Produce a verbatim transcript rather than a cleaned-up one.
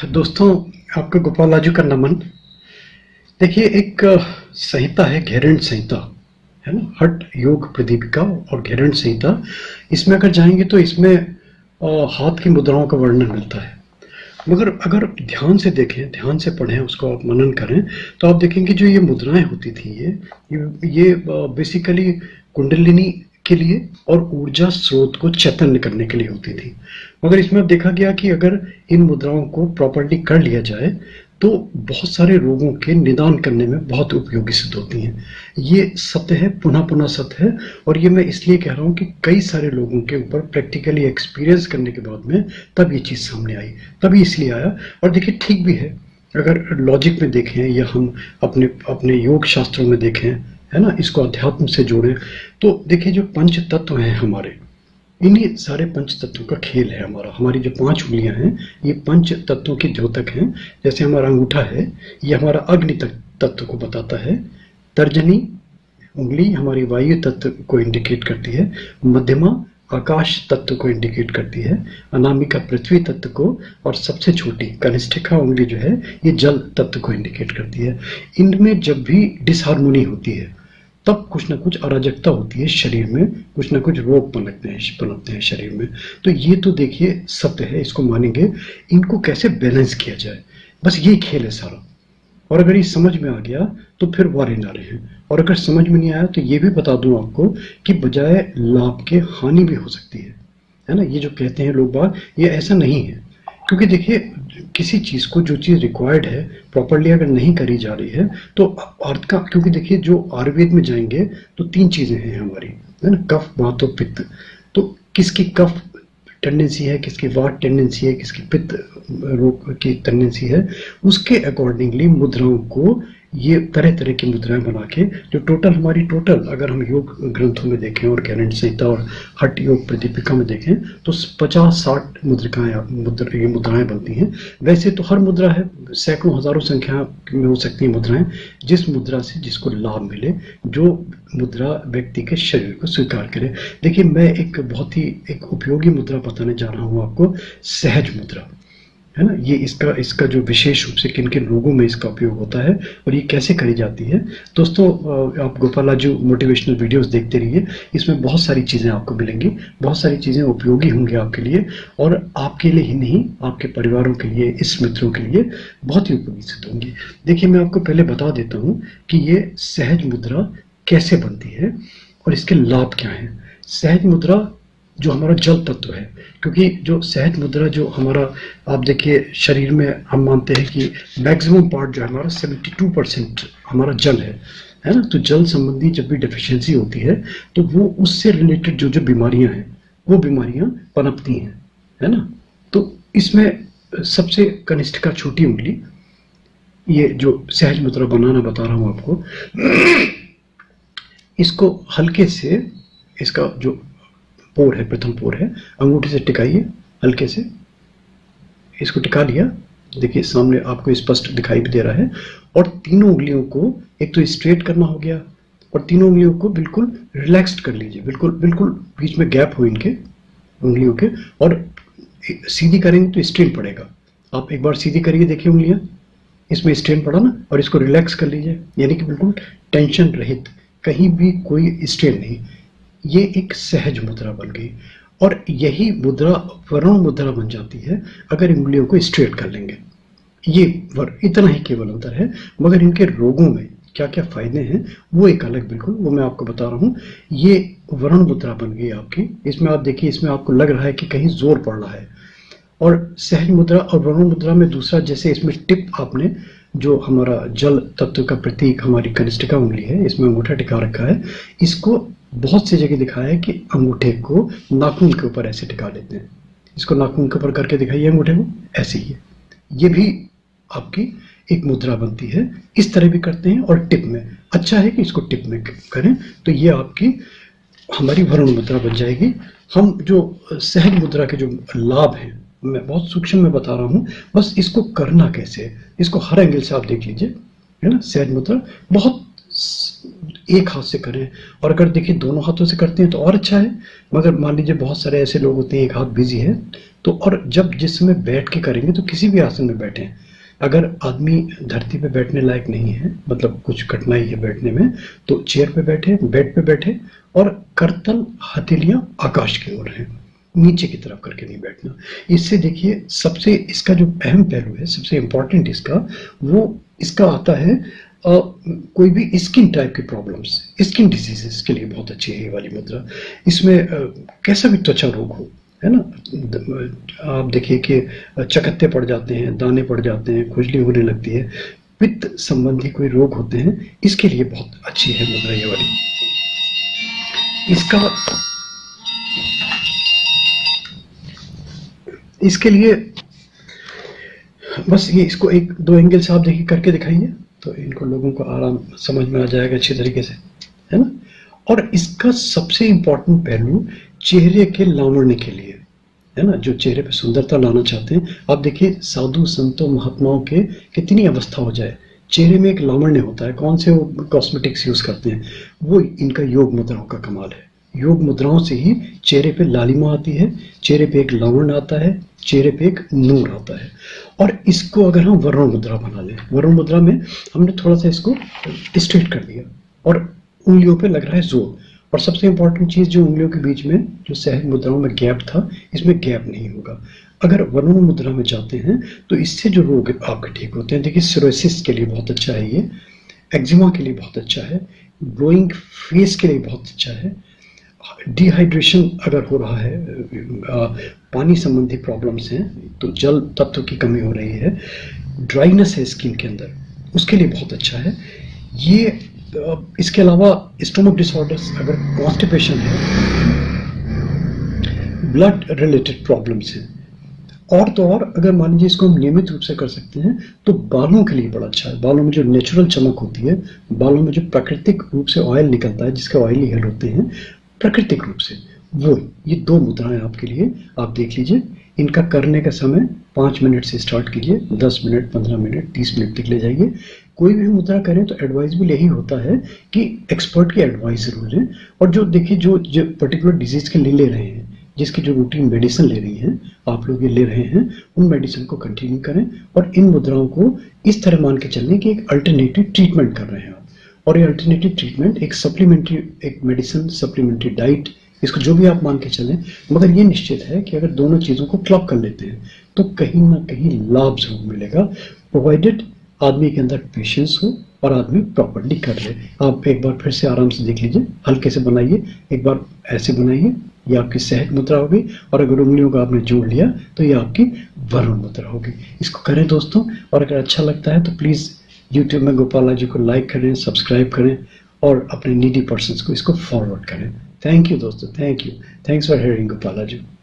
दोस्तों, आपका गोपाल राजू का नमन। देखिए, एक संहिता है घेरंड संहिता, है ना। हठ योग प्रदीपिका और घेरंड संहिता, इसमें अगर जाएंगे तो इसमें अ, हाथ की मुद्राओं का वर्णन मिलता है। मगर अगर ध्यान से देखें, ध्यान से पढ़ें, उसको आप मनन करें, तो आप देखेंगे जो ये मुद्राएं होती थी, ये ये, ये बेसिकली कुंडलिनी के लिए और ऊर्जा स्रोत को चैतन्य करने के लिए होती थी। मगर इसमें अब देखा गया कि अगर इन मुद्राओं को प्रॉपर्ली कर लिया जाए तो बहुत सारे रोगों के निदान करने में बहुत उपयोगी सिद्ध होती हैं। ये सत्य है, पुनः पुनः सत्य है। और ये मैं इसलिए कह रहा हूँ कि कई सारे लोगों के ऊपर प्रैक्टिकली एक्सपीरियंस करने के बाद में तब ये चीज़ सामने आई, तभी इसलिए आया। और देखिए, ठीक भी है। अगर लॉजिक में देखें या हम अपने अपने योग शास्त्रों में देखें, है ना, इसको अध्यात्म से जोड़ें, तो देखिए जो पंच तत्व हैं हमारे, इन्हीं सारे पंच तत्वों का खेल है हमारा। हमारी जो पांच उंगलियां हैं, ये पंच तत्वों के द्योतक हैं। जैसे हमारा अंगूठा है, ये हमारा अग्नि तत्व को बताता है। तर्जनी उंगली हमारी वायु तत्व को इंडिकेट करती है। मध्यमा आकाश तत्व को इंडिकेट करती है। अनामिका पृथ्वी तत्व को, और सबसे छोटी कनिष्ठिका उंगली जो है, ये जल तत्व को इंडिकेट करती है। इनमें जब भी डिसहार्मोनी होती है तब कुछ ना कुछ अराजकता होती है शरीर में, कुछ ना कुछ रोग पनपते हैं पनपते हैं शरीर में। तो ये तो देखिए सत्य है, इसको मानेंगे। इनको कैसे बैलेंस किया जाए, बस ये खेल है सारा। और अगर ये समझ में आ गया तो फिर वारे नारे हैं। और अगर समझ में नहीं आया तो ये भी बता दूं आपको कि बजाय लाभ के हानि भी हो सकती है, है ना। ये जो कहते हैं लोग बात, ये ऐसा नहीं है। क्योंकि देखिए, किसी चीज़ को, जो चीज़ रिक्वायर्ड है, प्रॉपरली अगर नहीं करी जा रही है तो अर्थ का, क्योंकि देखिए जो आयुर्वेद में जाएंगे तो तीन चीज़ें हैं हमारी, है ना, कफ, वात और पित्त। तो किसकी कफ टेंडेंसी है, किसकी वात टेंडेंसी है, किसकी पित्त रोग की टेंडेंसी है, उसके अकॉर्डिंगली मुद्राओं को, ये तरह तरह की मुद्राएं बना के, जो टोटल हमारी टोटल अगर हम योग ग्रंथों में देखें और घेरंड संहिता और हठ योग प्रदीपिका में देखें तो पचास साठ मुद्रिकाएं मुद्र ये मुद्राएं बनती हैं। वैसे तो हर मुद्रा है, सैकड़ों हजारों संख्या में हो सकती है मुद्राएं, जिस मुद्रा से जिसको लाभ मिले, जो मुद्रा व्यक्ति के शरीर को स्वीकार करे। देखिए, मैं एक बहुत ही एक उपयोगी मुद्रा बताने जा रहा हूँ आपको, सहज मुद्रा, है ना। ये इसका इसका जो विशेष रूप से किन किन रोगों में इसका उपयोग होता है और ये कैसे करी जाती है। दोस्तों, आप गोपाल राजू मोटिवेशनल वीडियोस देखते रहिए, इसमें बहुत सारी चीज़ें आपको मिलेंगी, बहुत सारी चीज़ें उपयोगी होंगी आपके लिए, और आपके लिए ही नहीं, आपके परिवारों के लिए, इस मित्रों के लिए बहुत ही उपयोगी सिद्ध होंगी। देखिए, मैं आपको पहले बता देता हूँ कि ये सहज मुद्रा कैसे बनती है और इसके लाभ क्या हैं। सहज मुद्रा जो हमारा जल तत्व है, क्योंकि जो सहज मुद्रा जो हमारा, आप देखिए शरीर में हम मानते हैं कि मैक्सिमम पार्ट जो है हमारा बहत्तर परसेंट हमारा जल है, है ना। तो जल संबंधी जब भी डेफिशिएंसी होती है तो वो उससे रिलेटेड जो जो बीमारियां हैं वो बीमारियां पनपती हैं, है ना। तो इसमें सबसे कनिष्ठिका छोटी उंगली, ये जो सहज मुद्रा बनाना बता रहा हूँ आपको, इसको हल्के से, इसका जो पोर है, प्रथम पोर है, अंगूठे से टिकाइए हल्के से। इसको टिका लिया, देखिए सामने आपको स्पष्ट दिखाई भी दे रहा है। और तीनों उंगलियों को एक तो स्ट्रेट करना हो गया, और तीनों उंगलियों को बिल्कुल रिलैक्स्ड कर लीजिए, बिल्कुल बिल्कुल बीच में गैप हो इनके उंगलियों के, और सीधी करेंगे तो स्ट्रेन पड़ेगा। आप एक बार सीधी करिए, देखिए उंगलियां, इसमें स्ट्रेन पड़ा ना, और इसको रिलैक्स कर लीजिए, यानी कि बिल्कुल टेंशन रहित, कहीं भी कोई स्ट्रेन नहीं। ये एक सहज मुद्रा बन गई। और यही मुद्रा वरुण मुद्रा बन जाती है अगर उंगलियों को स्ट्रेट कर लेंगे। ये वर, इतना ही केवल अंतर है, मगर इनके रोगों में क्या क्या फायदे हैं वो एक अलग, बिल्कुल वो मैं आपको बता रहा हूँ। ये वरुण मुद्रा बन गई आपकी। इसमें आप देखिए, इसमें आपको लग रहा है कि कहीं जोर पड़ रहा है। और सहज मुद्रा और वरुण मुद्रा में दूसरा, जैसे इसमें टिप आपने, जो हमारा जल तत्व का प्रतीक हमारी कनिष्ठिका उंगली है, इसमें अंगूठा टिका रखा है। इसको बहुत सी जगह दिखाया है कि अंगूठे को नाखून के ऊपर ऐसे टिका लेते हैं। इसको नाखून के ऊपर करके दिखाइए अंगूठे को, ऐसे ही है। ये भी आपकी एक मुद्रा बनती है। इस तरह भी करते हैं, और टिप में, अच्छा है कि इसको टिप में करें, तो ये आपकी हमारी वरुण मुद्रा बन जाएगी। हम जो सहज मुद्रा के जो लाभ हैं मैं बहुत सूक्ष्म में बता रहा हूँ, बस इसको करना कैसे, इसको हर एंगल से आप देख लीजिए, है ना। सहज मुद्रा बहुत एक हाथ से करें, और अगर देखिए दोनों हाथों से करते हैं तो और अच्छा है। मगर मान लीजिए बहुत सारे ऐसे लोग होते हैं, एक हाथ बिजी है, तो और जब जिस समय बैठ के करेंगे तो किसी भी आसन में बैठे, अगर आदमी धरती पे बैठने लायक नहीं है, मतलब कुछ कठिनाई है बैठने में, तो चेयर पे बैठे, बेड पे बैठे और करतल हथेलियां आकाश की ओर है, नीचे की तरफ करके नहीं बैठना। इससे देखिए सबसे इसका जो अहम पहलू है, सबसे इंपॉर्टेंट इसका वो इसका आता है आ, कोई भी स्किन टाइप की प्रॉब्लम्स, स्किन डिजीजेस के लिए बहुत अच्छी है ये वाली मुद्रा। इसमें आ, कैसा भी त्वचा रोग हो, है ना, आप देखिए कि चकत्ते पड़ जाते हैं, दाने पड़ जाते हैं, खुजली होने लगती है, पित्त संबंधी कोई रोग होते हैं, इसके लिए बहुत अच्छी है मुद्रा ये वाली। इसका इसके लिए बस ये इसको एक दो एंगल से आप देखिए करके दिखाइए तो इनको लोगों को आराम समझ में आ जाएगा अच्छी तरीके से, है ना। और इसका सबसे इंपॉर्टेंट पहलू चेहरे के लावण्य के लिए, है ना, जो चेहरे पे सुंदरता लाना चाहते हैं। आप देखिए साधु संतों महात्माओं के कितनी अवस्था हो जाए, चेहरे में एक लावण्य होता है। कौन से वो कॉस्मेटिक्स यूज करते हैं, वो इनका योग मुद्राओं का कमाल है। योग मुद्राओं से ही चेहरे पे लालिमा आती है, चेहरे पे एक लावण्य आता है, चेहरे पे एक नूर आता है। और इसको अगर हम वरुण मुद्रा बना लें, वरुण मुद्रा में हमने थोड़ा सा इसको स्ट्रेट कर दिया और उंगलियों पे लग रहा है जोर। और सबसे इंपॉर्टेंट चीज, जो उंगलियों के बीच में जो सहज मुद्राओं में गैप था, इसमें गैप नहीं होगा। अगर वरुण मुद्रा में जाते हैं तो इससे जो रोग आपके ठीक होते हैं। देखिए सोरियासिस के लिए बहुत अच्छा है ये, एक्जिमा के लिए बहुत अच्छा है, ग्लोइंग फेस के लिए बहुत अच्छा है, डिहाइड्रेशन अगर हो रहा है, आ, पानी संबंधी प्रॉब्लम्स हैं, तो जल तत्व की कमी हो रही है, ड्राइनेस है स्किन के अंदर, उसके लिए बहुत अच्छा है ये। इसके अलावा स्टोमक डिसऑर्डर्स, अगर कॉन्स्टिपेशन है, ब्लड रिलेटेड प्रॉब्लम्स हैं, और तो और अगर मान लीजिए इसको हम नियमित रूप से कर सकते हैं तो बालों के लिए बड़ा अच्छा है। बालों में जो नेचुरल चमक होती है, बालों में जो प्राकृतिक रूप से ऑयल निकलता है, जिसके ऑयली हेयर होते हैं प्राकृतिक रूप से, वो ये दो मुद्राएं आपके लिए, आप देख लीजिए। इनका करने का समय पाँच मिनट से स्टार्ट कीजिए, दस मिनट, पंद्रह मिनट, तीस मिनट तक ले जाइए। कोई भी मुद्रा करें तो एडवाइजेबल यही होता है कि एक्सपर्ट की एडवाइस जरूर लें। और जो देखिए जो जो पर्टिकुलर डिजीज के लिए ले रहे हैं, जिसकी जो रूटीन मेडिसिन ले रही हैं, आप लोग ये ले रहे हैं, उन मेडिसिन को कंटिन्यू करें और इन मुद्राओं को इस तरह मान के चलने की एक अल्टरनेटिव ट्रीटमेंट कर रहे हैं आप। और ये अल्टरनेटिव ट्रीटमेंट एक सप्लीमेंट्री, एक मेडिसिन, सप्लीमेंट्री डाइट, इसको जो भी आप मान के चलें, मगर ये निश्चित है कि अगर दोनों चीज़ों को क्लब कर लेते हैं तो कहीं ना कहीं लाभ जरूर मिलेगा, प्रोवाइडेड आदमी के अंदर पेशेंस हो और आदमी प्रॉपर्ली कर ले। आप एक बार फिर से आराम से देख लीजिए, हल्के से बनाइए, एक बार ऐसे बनाइए, ये आपकी सहज मुद्रा होगी। और अगर उंगलियों को आपने जोड़ लिया तो ये आपकी वरुण मुद्रा होगी। इसको करें दोस्तों, और अगर अच्छा लगता है तो प्लीज़ यूट्यूब में गोपाला जी को लाइक करें, सब्सक्राइब करें और अपने नीडी पर्सन्स को इसको फॉरवर्ड करें। थैंक यू दोस्तों, thank you, thanks for hearing Gopala ji.